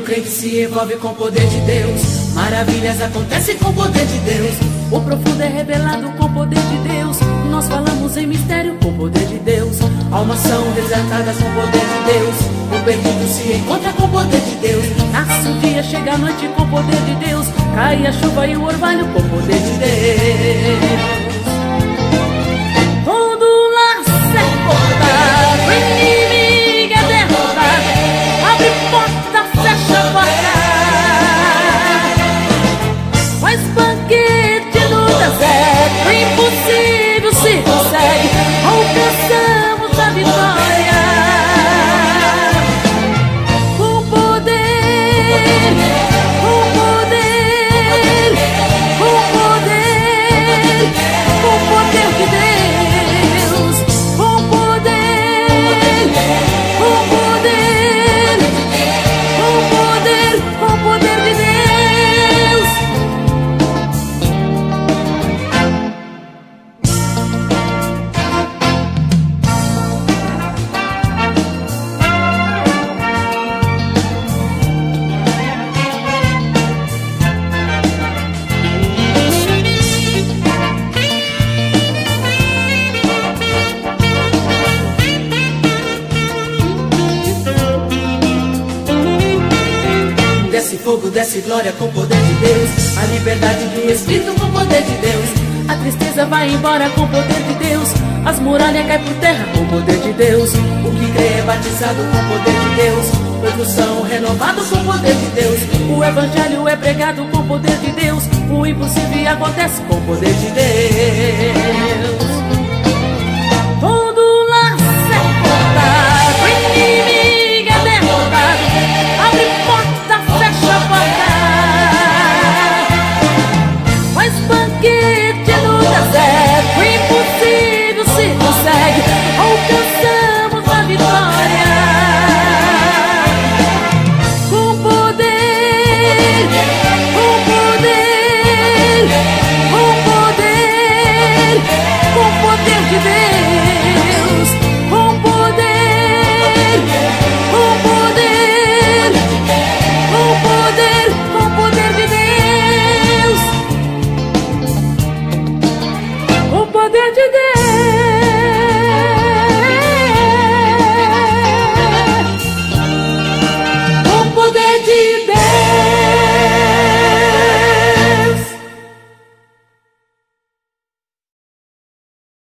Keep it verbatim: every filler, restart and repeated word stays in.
crente se envolve com o poder de Deus, maravilhas acontecem com o poder de Deus. O profundo é revelado com o poder de Deus. Nós falamos em mistério com o poder de Deus. Almas são resgatadas com o poder de Deus. O perdido se encontra com o poder de Deus. Nasce o dia, chega a noite com o poder de Deus. Cai a chuva e o orvalho com o poder de Deus. Todo laço é cortado, o inimigo é derrotado. Abre porta, fecha a porta. Faz banquete no deserto, impossível se consegue. Alcançamos a vitória com poder, com poder, com poder, com poder de Deus, com poder, com poder, com poder, com poder de Deus. Desce fogo, desce glória com o poder de Deus. A liberdade do Espírito com o poder de Deus. A tristeza vai embora com o poder de Deus. As muralhas caem por terra com o poder de Deus. O que crê é batizado com o poder de Deus. Todos são renovados com o poder de Deus. O evangelho é pregado com o poder de Deus. O impossível acontece com o poder de Deus.